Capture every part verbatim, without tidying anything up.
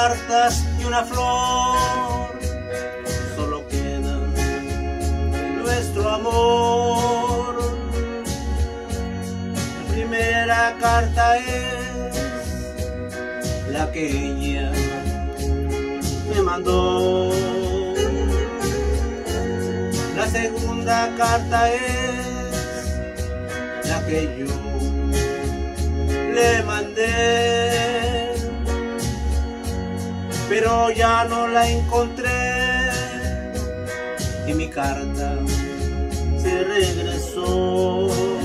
cartas y una flor, solo queda nuestro amor. La primera carta es la que ella me mandó. La segunda carta es la que yo le mandé, pero ya no la encontré y mi carta se regresó.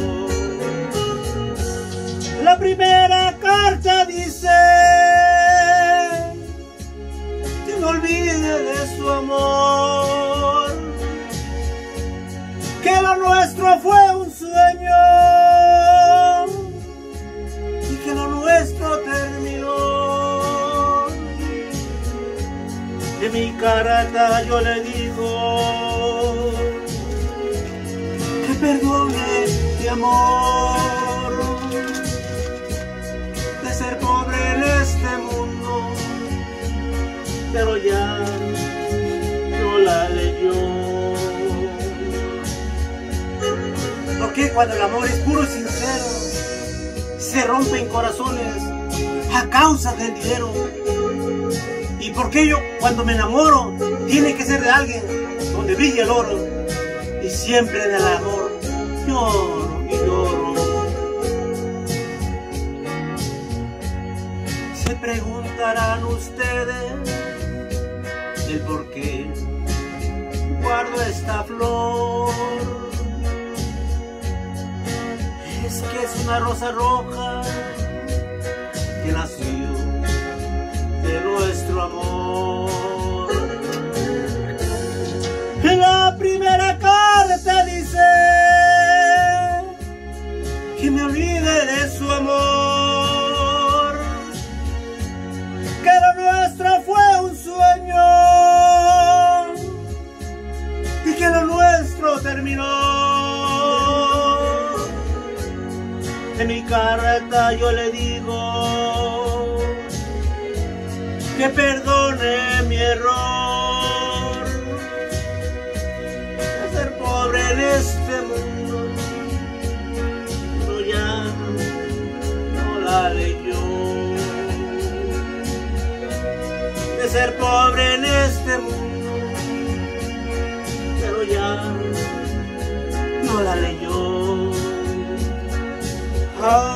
La primera carta dice que no olvide de su amor, que lo nuestro fue un sueño y que lo nuestro terminó. En mi carta yo le digo que perdone mi amor de ser pobre en este mundo, pero ya no la leyó. Porque cuando el amor es puro y sincero, se rompen corazones a causa del dinero. Y porque yo cuando me enamoro tiene que ser de alguien donde brille el oro, y siempre en el amor lloro y lloro. Se preguntarán ustedes el por qué guardo esta flor. Es que es una rosa roja que nació de nuestro amor. La primera carta dice que me olvide de su amor, que lo nuestro fue un sueño y que lo nuestro terminó. En mi carta yo le digo que perdone mi error de ser pobre en este mundo, pero ya no la leyó. De ser pobre en este mundo, pero ya no la leyó. Ah.